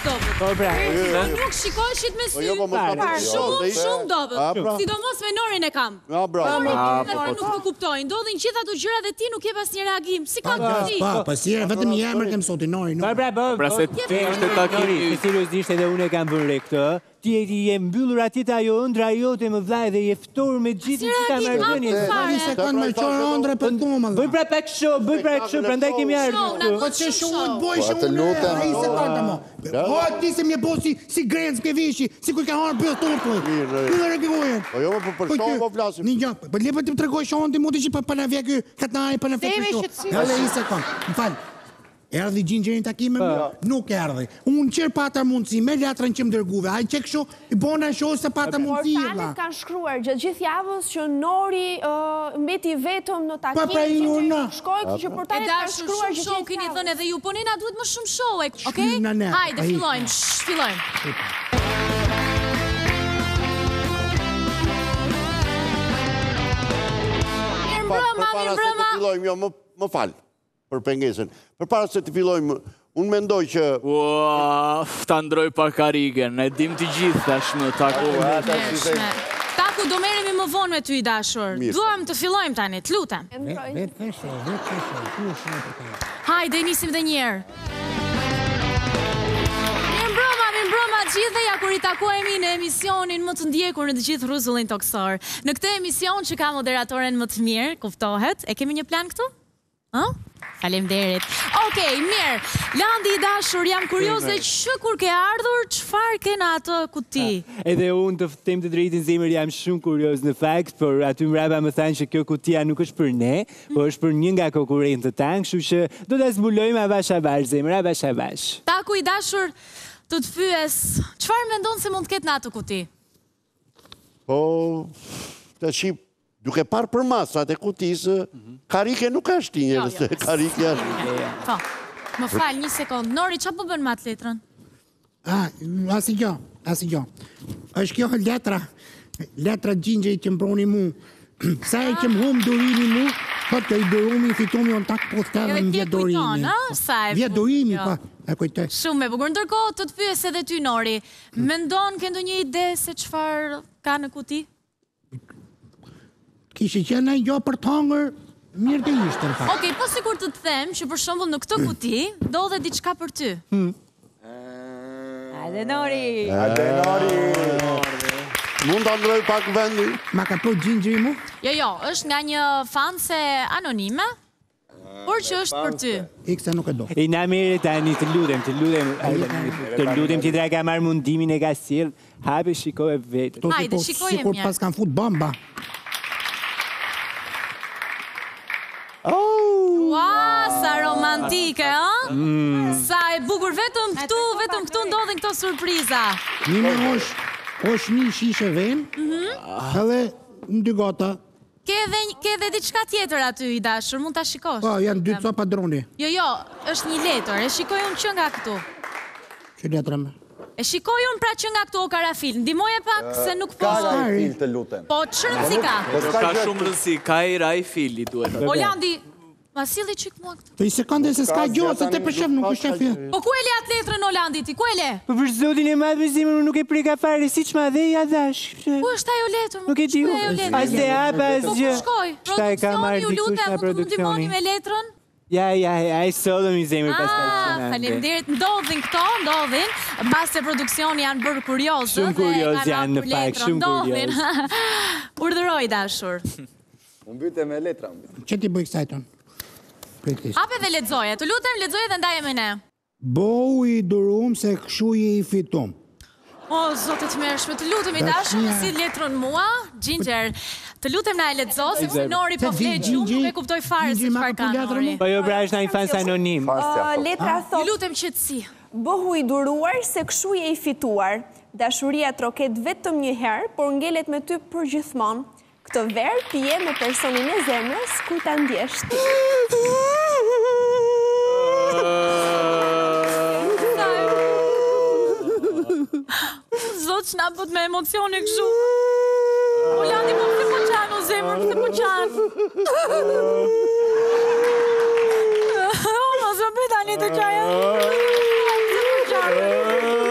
dobët. Po pra. Nuk shikoshit me sy. Shumë dobët. Sidomos me Norin e kam. Nori nuk më kuptojnë. Ndodhin gjitha ato gjëra dhe ti nuk je pas një reagim. Si ka ti? Po si vetëm një emër kem sot i Nori. Pra se ti është takimi. Seriozisht edhe unë e kam vënë re këtë. Ti je mbyllur atje te ajo ëndra jote më vllai dhe je ftohur me gjithë ta marrëdhënie. Një sekond më çon ëndra për domë. Bëj pra pak show, prandaj kemi ardhur. Po çe show bëj show. Të lutem. Ai sekond më. Po ti se më bosi si Grenz ke vishi, sikur ka harë bëj turku. Mirë reagojen. Po jo më për show po flasim. Një, po le të tregoj shohun ti mundi që pa na vjen ky katnari pa na flet. Edhe një sekond. M'fal. Erdhi Gjingjerin takimin? Nuk erdhi. Unë qërë pata mundësi, me letrën që më dërguve. Hajë që kështu, i bona shohë se pata mundësi. Portalet kanë shkruar gjatë gjithë javës që Nori mbeti vetëm në takim. Pa pra i urna. Shkoj që portalet kanë shkruar gjatë show keni thënë edhe ju, po nena duhet më shumë show, okej? Hajde, fillojmë. Mirë mbrëma. Më falë për pengesën. Për para se të fillojmë, unë mendoj që... Ta ndroj pak karigën, ne dim të gjithë tashmë, Taku. Taku, do merremi më vonë me ty i dashur. Duam të fillojmë tani, të lutem. Hajde, nisim dhe njerë. Mirë mbrëma gjithë ja kur i takuemi në emisionin më të ndjekur në të gjithë rruzullin toksor. Në këtë emision që ka moderatoren më të mirë, kuftohet, e kemi një plan këtu? Faleminderit. Okej, mirë. Landi i dashur, jam kurioze që kur ke ardhur, çfarë ke në atë kuti? Edhe unë të them të drejtin zemër jam shumë kurioz në fakt, por aty mbrapa më thanë që kjo kutia nuk është për ne, por është për një nga konkurrentët tanë, kështu që do ta zbulojmë avash zemër, avash. Taku i dashur, të pyes, çfarë mendon se mund të ketë në atë kuti? Po, tash duke parë për masat e kutisë, karike nuk është njërë, se karike është. Po, më falë, një sekundë. Nori, qa po bën matë letrën? Asgjë. Është kjo letra Gjingje që mbroni mu. Sa e që më hum durimi mu, po të i durumi, fitumi on tak po të kërë në vjetë durimi. Vjetë durimi, pa, e kujtoj. Shumë me bukur, ndërkohë të të pyes edhe ty, Nori. Mendon këndo një ide se çfarë ka në kuti? Kishë qenë jo për të hangër, mirë të ishte në fakt. Okej, po sikur të them që për shembull në këtë kuti do dhe diçka për ty. Hajde Nori. Mund të ndroj pak vendi? Ma ka po Gjingjeri mu? Jo, është nga një fanse anonime, por që është për ty. Ikse nuk e do. E na merre tani të lutem ti dra ka marr mundimin e ka sjell, hapi shikoj vetë. Hajde, shikojmë sikur pas kanë fut bomba. Ua, sa romantike, ha? Sa e bukur, vetëm këtu ndodhin këto surpriza. Një me është një shishe venë, edhe në dy gota. Ke edhe diçka tjetër aty i dashur, mund ta shikosh. Po, janë dy copa droni. Jo, është një letër, e shikoj unë që nga këtu. Që letra me? E shikoj unë pra që nga këtu o karafil, ndihmoje pak se nuk po... Karafil të lutem. Po, që rëndësi ka? Ka shumë rëndësi, ka i rajfili duhet. Olandi, ma silli qik mua këtë. Të i sekonde se s'ka gjohë, se te për shef nuk është shefi. Po ku e le atë letrën Olandi ti, ku e le? Po për zotin e madhë zemër nuk e preka fare, si që ma dhe ja dash. Ku është ajo letër? Nuk e diu, as dhe hapa, as gjë. Po ku shkoj? Produksioni, ju lutem, mund të ndihmoni me letrën? Ja, i sodëm i zemër pas ka që në faleminderit, ndodhin këto, mbas se produksioni janë bërë kuriozë. Shumë kuriozë janë në fakt, shumë kuriozë. Urdhëroj dashur. Unë byte me letra. Që ti bëj kësaj tonë? Hape dhe lexoje, të lutem lexoje dhe ndaje me ne. Bohu i durum se këshuje i fitum. O, zotet mërshme, të lutem i dashur në si letrën mua, Ginger, të lutem na e lexo, sepse Nori po flet gjumë, nuk e kuptoj fare se çfarë ka Nori. Po jo pra është një fans anonim. Letra thot. Ju lutem qetësi. Bëhu i duruar se këshuje i fituar. Dashuria troket vetëm një herë, por ngelet me ty për gjithmonë. Këtë verë pije me personin e zemrës, ku ta ndjesh ti. Zot që na bët me emocione këshu. Olandi, po pëse po qanë o zemër, pëse po qanë. O, mos më bëj tani të qaja. Pëse po qanë.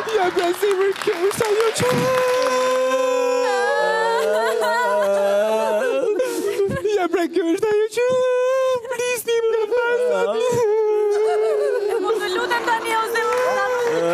Ja pra zemër, kjo është ajo që... Ja pra kjo është ajo që... Plisni më pasat. Po të lutem tani o zemër.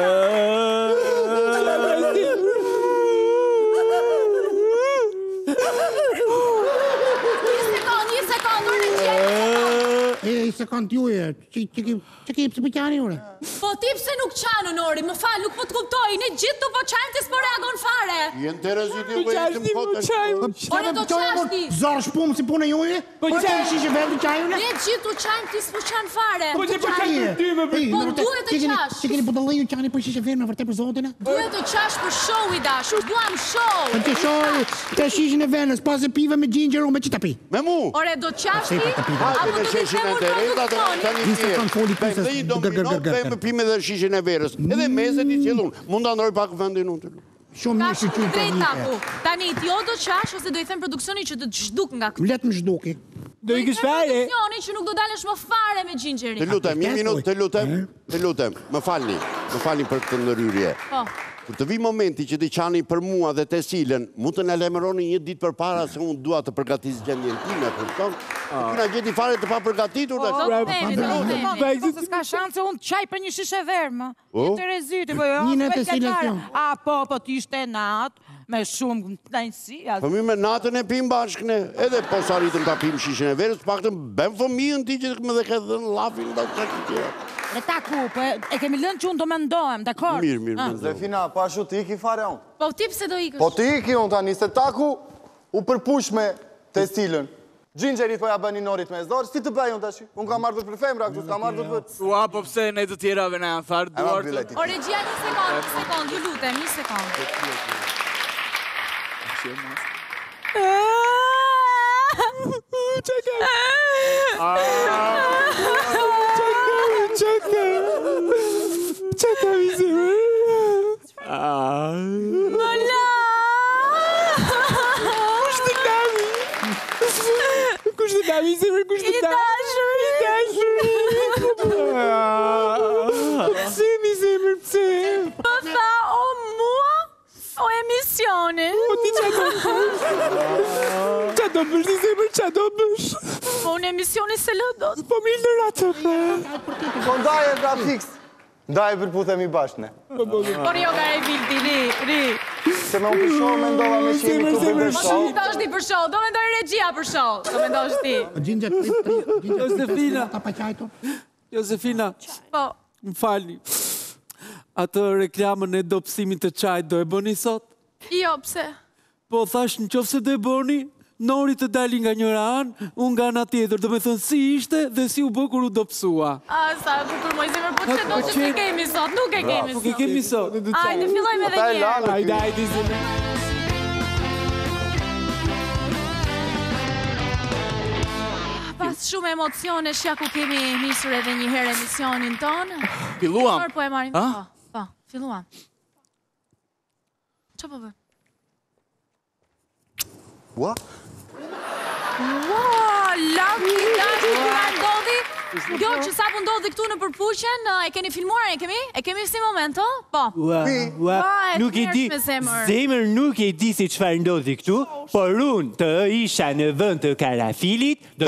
Një sekundë, E sekond juje, që ke pëse pëqani ure? po ti pse nuk qanë, Nori, më falë, nuk po të kuptoj, ne gjithë të po qajmë të s'po reagon fare. Jenë të reziti u e të më kote. Ore do qash ti. Zorë shpumë si punë juje? Po që e shishe vetë qajune? Ne gjithë të qajmë ti s'po qanë fare. Po që për qajmë ty me për... Po duhet të qash. Që keni budallëju qani për shishe vetë në vërte për zotin? Duhet të qash për show i dashur, duam show. Po që shohi të shishin e venës, pas e pive me gjingjeru me qita pi. Me mu. Ore do qash ti? Hajde në sheshin e të rejta të tani Nisë dhe i dominon, bëjmë pime dhe shishin e verës. Edhe meset i qëllun. Mund të ndroj pak vendin unë të lu. Shumë Ka një shumë shqyqyr drejt taku. Tani ti jo do qash ose do i them produksioni që të zhduk nga këtu. Letë më zhduki. Do i kësh fare. Produksioni që nuk do dalesh më fare me gjinxherin. Të lutem, një minut, të lutem. Më falni për këtë ndërhyrje. Po. Kur të vi momenti që ti qani për mua dhe të silën, mund të në lemëroni një ditë për para se unë dua të përgatis gjendjen time, për këton? Këna gjeti fare të pa përgatitur dhe... Do themi. Po s'ka shanse unë qaj për një shishe verë, Një të rezyti, po jo, Një natë silacion. Po t'ishte natë, me shumë nëjësi. Po mi me natën e pim bashkëne, edhe po sa rritëm ta pim shishen e verës, pak të bem fëmijën ti që më dhe këtë dhe në lafin da të këtë tjera. Në taku, po e kemi lënë që unë do mendohem, dakor? Mirë, mendoj. Zefina, po ashtu ti iki fare unë. Po ti pse do ikësh? Po ti iki unë tani, se taku u përpush me tekstilën. Gjingjerit po ja bëni Norit me zorë, si të bëj unë tashi? Unë ka marrë për femra, këtu s'ka marrë për... Ua, po pse ne të tjerave në janë tharë duartë? O regjia, një sekund, ju lutem, një sekund. Qaka mi zemër. Më la! Kush të dami zemër, kush të dami? I dashuri. Pse mi zemër, pse? Më tha o mua, o emisioni. Po ti qa do bësh? Qa do bësh, di zemër, qa do bësh? Po unë emisioni se lë do. Po mi lëra të për. Po ndaje nga fix. Ndaje përputhemi bashkëne. Por jo gare bilti, ri. Se me unë për show me ndova me që jemi këtu për Po show. do mendosh ti për show, do mendoj regjia për show. Do mendosh ti. Gjingjet, Josefina. Ta pa qajto. Josefina, Po. më falni. Atë reklamën e dopsimin të qajt do e bëni sot? Jo, pse? Po thash në qofë se do e bëni, Nori të dali nga njëra anë, unë nga ana tjetër, do me thënë si ishte dhe si u bë kur u dopsua. A, sa bukur moj zemër, po që do që se kemi sot, nuk e kemi Po ke sot. kemi sot. Ajde, fillojmë edhe një herë. Ajde, zemër. Pas shumë emocione, shja ku kemi nisur edhe një herë emisionin tonë. Filluam. Po e marim, po, filluam. Qa po bë? Ua? Wow, laki, dashur, kura ndodhi. Kjo që sapo ndodhi këtu në përpuqen, e keni filmuar, e kemi si moment, o? Po. Ua, nuk e di, zemër nuk e di si çfarë ndodhi këtu, por unë të isha në vend të Karafilit, do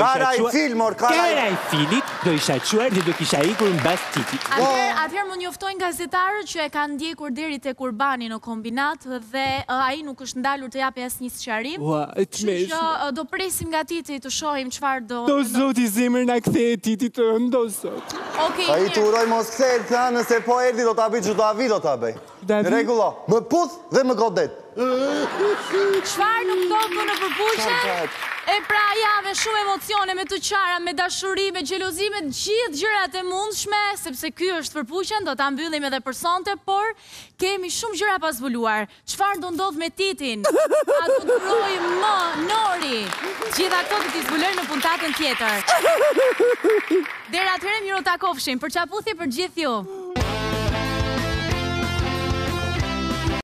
isha quar dhe do kisha ikur mbas Titit. Atëherë më njoftojnë gazetarët që e kanë ndjekur deri te Kurbani në kombinat dhe ai nuk është ndalur të japë asnjë sqarim. Ua, e tmesh. Që do presim nga Titi të shohim çfarë do. Do zoti zemër na kthej Titit të ndo sot. Okej. A i të uroj mos kthejt, nëse po erdi do t'a bëj që do t'a vi do t'a bëj. Në regullo, më puth dhe më godet. Çfarë nuk ndodhë në përpuqen? E pra jave shumë emocione me të qara, me dashuri, me xhelozi, me gjithë gjërat e mundshme, sepse ky është përpuqen, do ta mbyllim edhe për sonte, por kemi shumë gjëra pa zbuluar. Çfarë do ndodh me Titin? A do duroj më Nori? Gjitha këto do t'i zbulojmë në puntatën tjetër. Deri atëherë miru takofshim, për çaputhje për gjithë ju.